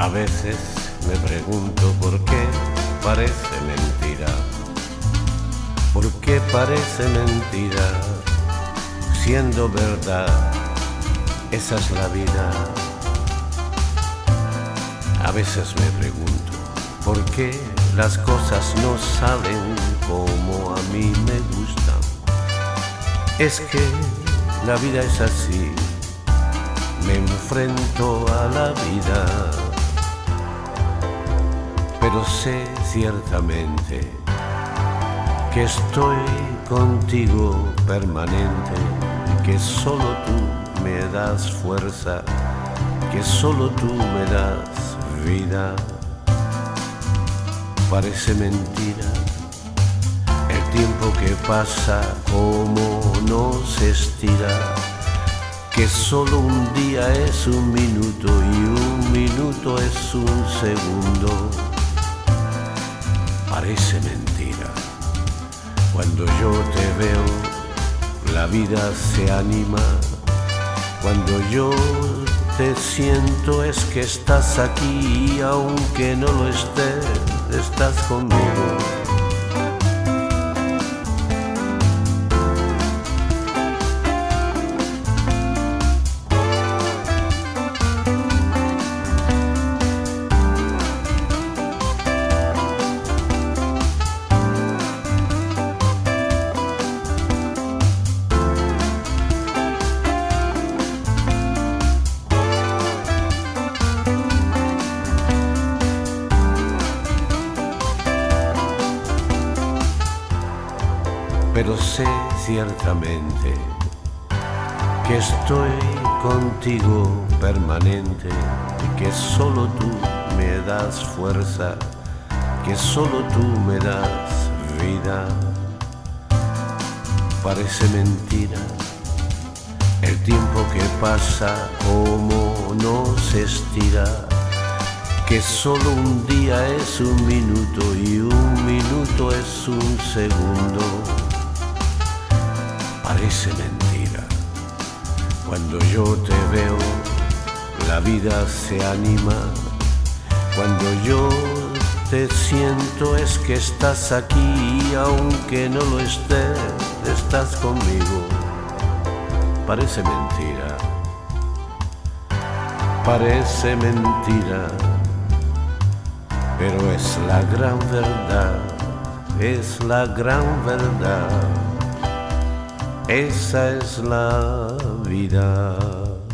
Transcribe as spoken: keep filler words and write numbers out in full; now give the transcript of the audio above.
A veces me pregunto por qué parece mentira, por qué parece mentira, siendo verdad, esa es la vida. A veces me pregunto por qué las cosas no salen como a mí me gustan. Es que la vida es así, me enfrento a la vida, pero sé ciertamente que estoy contigo permanente, que solo tú me das fuerza, que solo tú me das vida. Parece mentira el tiempo que pasa, como no se estira, que solo un día es un minuto y un minuto es un segundo. Parece mentira, cuando yo te veo, la vida se anima. Cuando yo te siento es que estás aquí y aunque no lo estés, estás conmigo. Pero sé ciertamente que estoy contigo permanente, que solo tú me das fuerza, que solo tú me das vida. Parece mentira el tiempo que pasa, como no se estira, que solo un día es un minuto y un minuto es un segundo. Parece mentira, cuando yo te veo, la vida se anima. Cuando yo te siento es que estás aquí y aunque no lo estés, estás conmigo. Parece mentira, parece mentira, pero es la gran verdad, es la gran verdad. Esa es la vida.